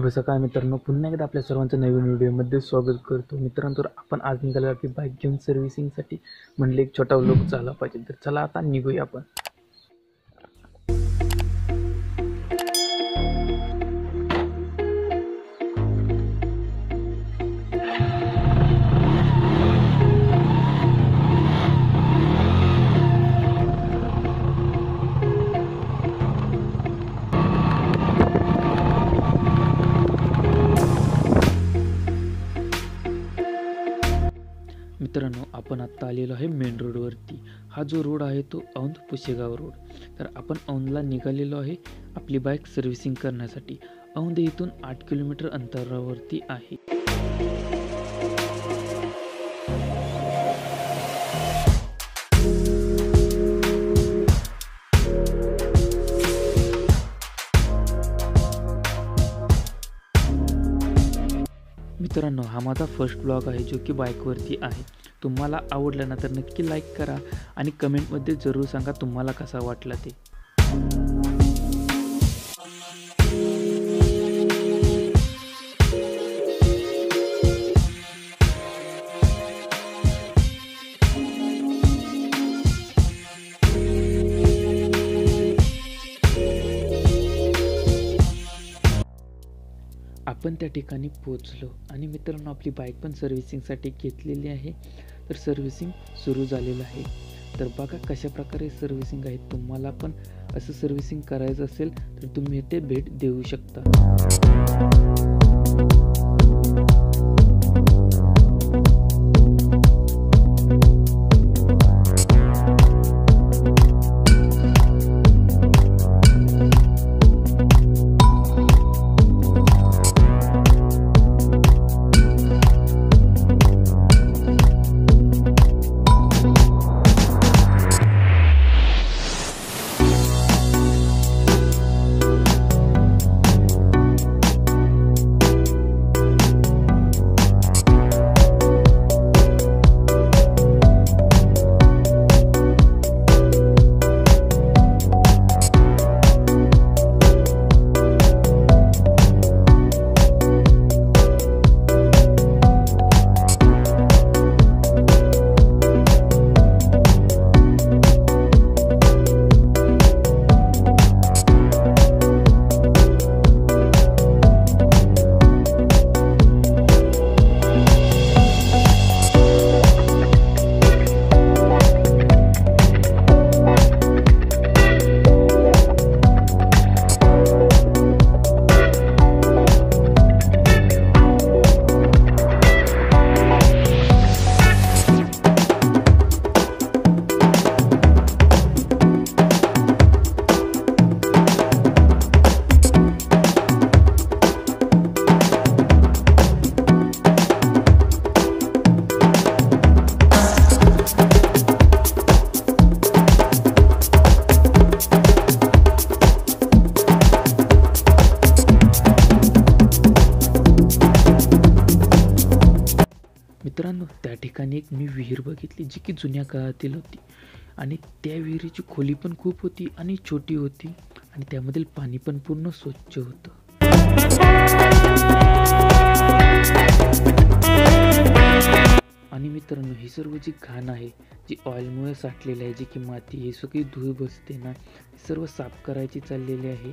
शुभ सकाळ मित्रांनो, पुन्हा एकदा आपल्या सर्वांचं नवीन व्हिडिओमध्ये स्वागत करतो। मित्रांनो, तर आपण आज निघालो आपली बाईक घेऊन सर्व्हिसिंगसाठी। म्हणले एक छोटा व्लॉग झाला पाहिजे, तर चला आता निघूया आपण। मित्रांनो, आपण आता आलेलो आहे मेन रोडवरती। हा जो रोड आहे तो औंध पुशेगाव रोड। तर आपण औंधला निघालेलो आहे आपली बाईक सर्व्हिसिंग करण्यासाठी। औंध इथून 8 किलोमीटर अंतरावरती आहे। मित्रांनो, हा माझा फर्स्ट ब्लॉग आहे जो की बाईकवरती आहे। तुम्हाला आवडला ना तर नक्की लाईक करा आणि कमेंटमध्ये जरूर सांगा तुम्हाला कसा वाटला ते। आपण त्या ठिकाणी पोहोचलो आणि मित्रांनो, आपली बाईक पण सर्व्हिसिंगसाठी घेतलेली आहे। तर सर्व्हिसिंग सुरू झालेलं आहे। तर बघा कशा प्रकारे सर्व्हिसिंग आहे। तुम्हाला पण असं सर्व्हिसिंग करायचं असेल तर तुम्ही इथे भेट देऊ शकता। मित्रांनो, त्या ठिकाणी एक मी विहीर बघितली जी की जुन्या काळातील होती आणि त्या विहिरीची खोली पण खूप होती आणि छोटी होती आणि त्यामधील पाणी पण पूर्ण स्वच्छ होतं। आणि मित्रांनो, ही सर्व जी घाण आहे जी ऑइलमुळे साठलेली आहे, जी की माती ही सगळी धूळ बसते ना, सर्व साफ करायची चाललेली आहे।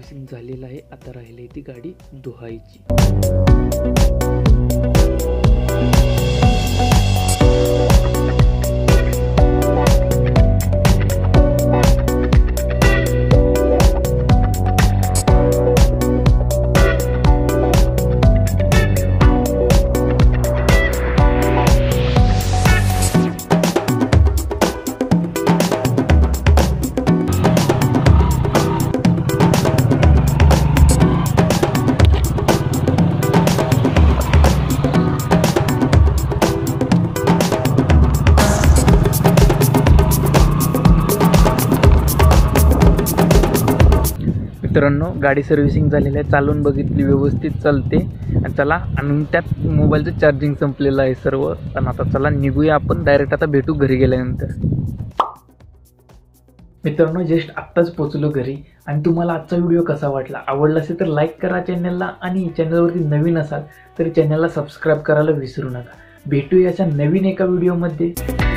सर्व्हिसिंग झालेलं आहे. आता राहिली ती गाडी धुवायची. मित्रांनो, गाडी सर्व्हिसिंग झालेली आहे, चालून बघितली, व्यवस्थित चालते. आणि चला, आणि त्यात मोबाईलचं चार्जिंग संपलेलं आहे सर्व. पण आता चला निघूया आपण, डायरेक्ट आता भेटू घरी गेल्यानंतर. मित्रांनो, जस्ट आत्ताच पोचलो घरी. आणि तुम्हाला आजचा व्हिडिओ कसा वाटला, आवडला असेल तर लाईक करा चॅनलला, आणि चॅनलवरती नवीन असाल तर चॅनलला सबस्क्राईब करायला विसरू नका. भेटूया अशा नवीन एका व्हिडिओमध्ये.